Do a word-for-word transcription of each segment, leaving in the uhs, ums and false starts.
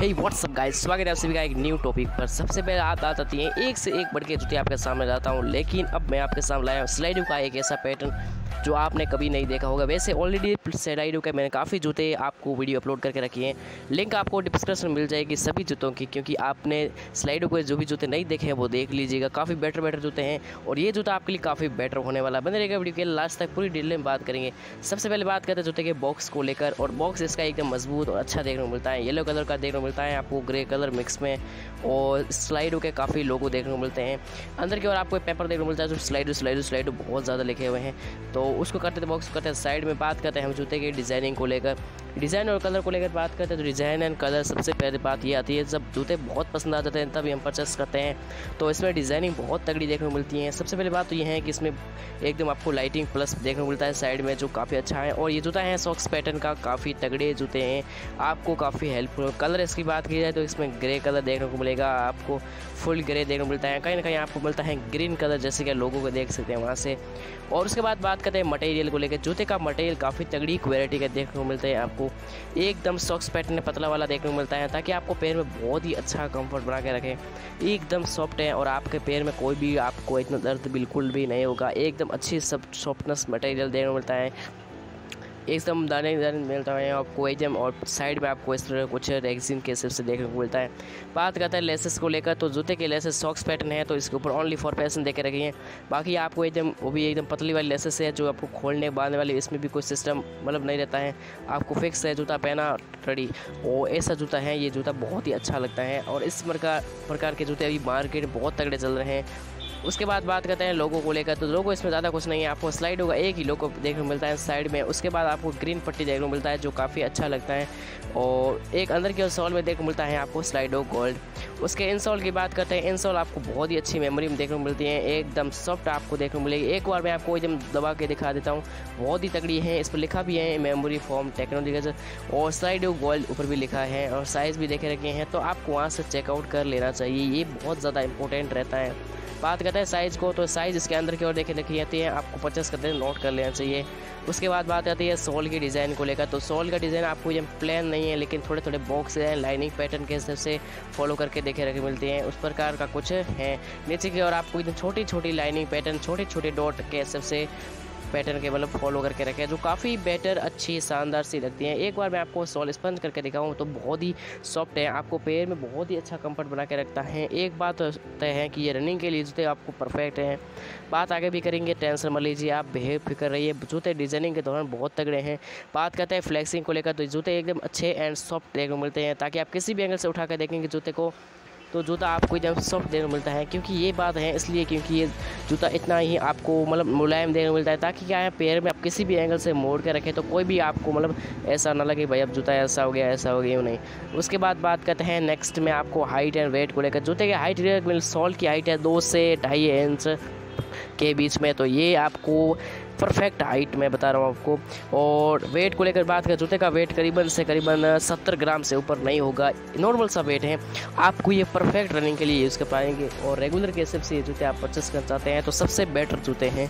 हे WhatsApp guys, स्वागत है आप सभी का एक न्यू टॉपिक पर। सबसे पहले आप बात आती है एक से एक बढ़ के जूते आपके सामने लाता हूं, लेकिन अब मैं आपके सामने लाया हूं स्लाइडो का एक ऐसा पैटर्न जो आपने कभी नहीं देखा होगा। वैसे ऑलरेडी स्लाइडो के मैंने काफ़ी जूते आपको वीडियो अपलोड करके रखी हैं, लिंक आपको डिस्क्रिप्शन में मिल जाएगी सभी जूतों की, क्योंकि आपने स्लाइडो को जो भी जूते नहीं देखे हैं वो देख लीजिएगा। काफ़ी बेटर बेटर जूते हैं और ये जूता आपके लिए काफ़ी बेटर होने वाला है। बने रहेगा वीडियो के लास्ट तक, पूरी डिटेल में बात करेंगे। सबसे पहले बात करते हैं जूते के बॉक्स को लेकर, और बॉक्स इसका एकदम मजबूत और अच्छा देखने को मिलता है। येलो कलर का देखने को मिलता है आपको, ग्रे कलर मिक्स में, और स्लाइडो के काफ़ी लोगो देखने को मिलते हैं। अंदर की ओर आपको पेपर देखने को मिलता है जो स्लाइडो स्लाइडो स्लाइडो बहुत ज़्यादा लिखे हुए हैं। तो उसको करते थे बॉक्स करते हैं साइड में। बात करते हैं हम जूते के डिज़ाइनिंग को लेकर, डिज़ाइन और कलर को लेकर बात करते हैं। तो डिज़ाइन एंड कलर सबसे पहले बात ये आती है, जब जूते बहुत पसंद आ जाते हैं तभी हम परचेस करते हैं, तो इसमें डिज़ाइनिंग बहुत तगड़ी देखने को मिलती है। सबसे पहले बात तो ये है कि इसमें एकदम आपको लाइटिंग प्लस देखने को मिलता है साइड में, जो काफ़ी अच्छा है। और ये जूता है सॉक्स पैटर्न का, काफ़ी तगड़े जूते हैं, आपको काफ़ी हेल्पफुल। कलर इसकी बात की जाए तो इसमें ग्रे कलर देखने को मिलेगा आपको, फुल ग्रे देखने को मिलता है। कहीं ना कहीं आपको मिलता है ग्रीन कलर, जैसे कि लोगों को देख सकते हैं वहाँ से। और उसके बाद बात करते हैं मटेरियल को लेकर। जूते का मटेरियल काफ़ी तगड़ी क्वालिटी का देखने को मिलता है आपको, एकदम सॉक्स पैटर्न पतला वाला देखने को मिलता है, ताकि आपको पैर में बहुत ही अच्छा कंफर्ट बना के रखें। एकदम सॉफ्ट है और आपके पैर में कोई भी आपको इतना दर्द बिल्कुल भी नहीं होगा। एकदम अच्छी सब सॉफ्टनेस मटेरियल देखने को मिलता है, एकदम दाने दाने मिलता है आपको एकदम। और साइड में आपको इस तरह कुछ रेक्सिन के हिसाब से देखने को मिलता है। बात करते हैं लेसेस को लेकर, तो जूते के लेसेस सॉक्स पैटर्न है, तो इसके ऊपर ओनली फॉर फैशन देखे रखी हैं। बाकी आपको एकदम वो भी एकदम पतली वाली लेसेस है जो आपको खोलने बांधने वाली, इसमें भी कोई सिस्टम मतलब नहीं रहता है, आपको फिक्स है जूता पहना रेडी। और ऐसा जूता है, ये जूता बहुत ही अच्छा लगता है। और इस प्रकार प्रकार के जूते अभी मार्केट में बहुत तगड़े चल रहे हैं। उसके बाद बात करते हैं लोगों को लेकर, तो लोगो इसमें ज़्यादा कुछ नहीं है, आपको स्लाइड होगा एक ही लोगो देखने को मिलता है साइड में। उसके बाद आपको ग्रीन पट्टी देखने को मिलता है जो काफ़ी अच्छा लगता है, और एक अंदर की सोल में देखने को मिलता है आपको स्लाइडो गोल्ड। उसके इंसोल की बात करते हैं, इंसोल आपको बहुत ही अच्छी मेमोरी में देखने को मिलती है, एकदम सॉफ्ट आपको देखने को मिलेगी। एक बार मैं आपको एकदम दबा के दिखा देता हूँ, बहुत ही तगड़ी है। इस पर लिखा भी है मेमोरी फॉर्म टेक्नोलॉजी, और स्लाइडो गोल्ड ऊपर भी लिखा है, और साइज़ भी देखे रखे हैं, तो आपको वहाँ से चेकआउट कर लेना चाहिए, ये बहुत ज़्यादा इंपॉर्टेंट रहता है। बात करते हैं साइज़ को, तो साइज़ इसके अंदर की ओर देखे लिखी जाती है, आपको परचेस करते हैं नोट कर लेना चाहिए। उसके बाद बात आती है सोल की डिज़ाइन को लेकर, तो सोल का डिज़ाइन आपको ये प्लेन नहीं है, लेकिन थोड़े थोड़े बॉक्स हैं लाइनिंग पैटर्न के हिसाब से फॉलो करके देखे रखे मिलती हैं, उस प्रकार का कुछ है। नीचे की ओर आपको एकदम छोटी छोटी लाइनिंग पैटर्न, छोटे छोटे डॉट के हिसाब से पैटर्न के मतलब फॉलो करके रखे हैं, जो काफ़ी बेटर अच्छी शानदार सी लगती हैं। एक बार मैं आपको सोल स्पंज करके दिखाऊं तो बहुत ही सॉफ्ट है, आपको पैर में बहुत ही अच्छा कंफर्ट बना के रखता है। एक बात तय है कि ये रनिंग के लिए जूते आपको परफेक्ट हैं। बात आगे भी करेंगे, टेंशन मत लीजिए, आप बेफिक्र रहिए, जूते डिजाइनिंग के दौरान बहुत तगड़े हैं। बात करते हैं फ्लेक्सिंग को लेकर, तो जूते एकदम अच्छे एंड सॉफ्ट देखने को मिलते हैं, ताकि आप किसी भी एंगल से उठा कर देखेंगे जूते को तो जूता आपको एकदम सॉफ्ट देखने को मिलता है। क्योंकि ये बात है इसलिए क्योंकि ये जूता इतना ही आपको मतलब मुलायम देखने को मिलता है, ताकि क्या है पैर में आप किसी भी एंगल से मोड़ के रखें तो कोई भी आपको मतलब ऐसा ना लगे भाई अब जूता ऐसा हो गया ऐसा हो गया, यूँ नहीं। उसके बाद बात करते हैं नेक्स्ट में आपको हाइट एंड वेट को लेकर। जूते की हाइट मतलब सोल की हाइट है दो से ढाई इंच के बीच में, तो ये आपको परफेक्ट हाइट मैं बता रहा हूँ आपको। और वेट को लेकर बात करें, जूते का वेट करीबन से करीबन सत्तर ग्राम से ऊपर नहीं होगा, नॉर्मल सा वेट है। आपको ये परफेक्ट रनिंग के लिए यूज़ कर पाएंगे, और रेगुलर के हिसाब से ये जूते आप परचेस करना चाहते हैं तो सबसे बेटर जूते हैं।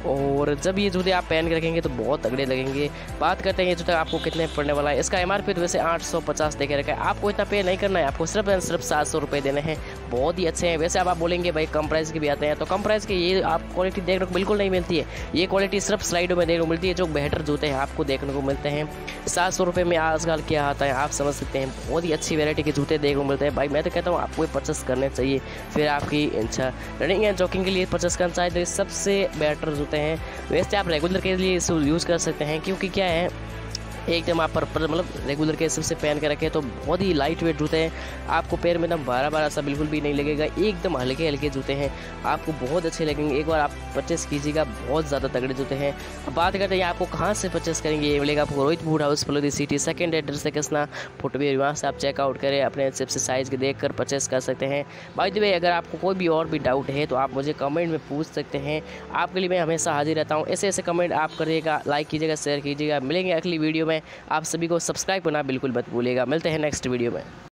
और जब ये जूते आप पहन के रखेंगे तो बहुत तगड़े लगेंगे। बात करते हैं ये जूता आपको कितने पड़ने वाला है। इसका एम आर पी तो वैसे आठ सौ पचास देखे रखा है, आपको इतना पे नहीं करना है, आपको सिर्फ सिर्फ सात सौ रुपये देने हैं, बहुत ही अच्छे हैं। वैसे अब आप बोलेंगे भाई कम प्राइस के भी आते हैं, तो कम प्राइस के ये आप क्वालिटी देखने को बिल्कुल नहीं मिलती है, ये क्वालिटी सिर्फ स्लाइडो में देखने को मिलती है, जो बेहतर जूते हैं आपको देखने को मिलते हैं। सात सौ रुपये में आजकल क्या आता है आप समझ सकते हैं, बहुत ही अच्छी वैरायटी के जूते देखने को मिलते हैं। भाई मैं तो कहता हूँ आपको परचेस करने चाहिए, फिर आपकी इच्छा। रनिंग एंड जॉगिंग के लिए परचेस करना चाहिए तो ये सबसे बेटर जूते हैं। वैसे आप रेगुलर के लिए यूज़ कर सकते हैं, क्योंकि क्या है एकदम आप पर मतलब रेगुलर के हिसाब से पहन के रखें तो बहुत ही लाइट वेट जूते हैं, आपको पैर में एकदम बारह बारह सा बिल्कुल भी नहीं लगेगा, एकदम हल्के हल्के जूते हैं, आपको बहुत अच्छे लगेंगे। एक बार आप परचेस कीजिएगा, बहुत ज़्यादा तगड़े जूते हैं। अब बात करते हैं आपको कहाँ से परचेस करेंगे, ये मिलेगा आपको Rohit boot house Phalodi city, second address है कृष्णा फुटवेयर, वहाँ से आप चेकआउट करें, अपने हिसाब से साइज़ के देख कर परचेस कर सकते हैं। बाय द वे अगर आपको कोई भी और भी डाउट है तो आप मुझे कमेंट में पूछ सकते हैं, आपके लिए मैं हमेशा हाजिर रहता हूँ। ऐसे ऐसे कमेंट आप करिएगा, लाइक कीजिएगा, शेयर कीजिएगा। मिलेंगे अगली वीडियो में, आप सभी को सब्सक्राइब करना बिल्कुल मत भूलिएगा। मिलते हैं नेक्स्ट वीडियो में।